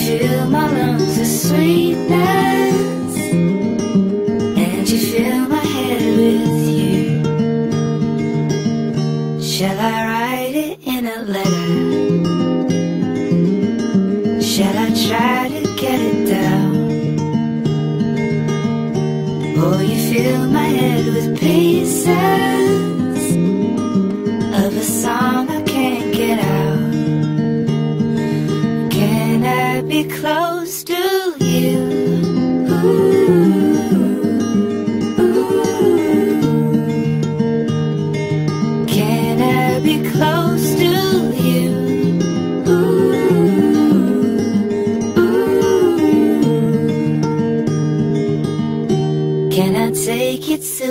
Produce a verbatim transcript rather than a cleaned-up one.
fill my lungs with sweetness, and you fill my head with you. Shall I write it in a letter? Shall I try to get it down? Oh, you fill my head with pieces of a song I can't get out. Can I be close to you? Ooh, ooh. Can I be close to you? Can I take you to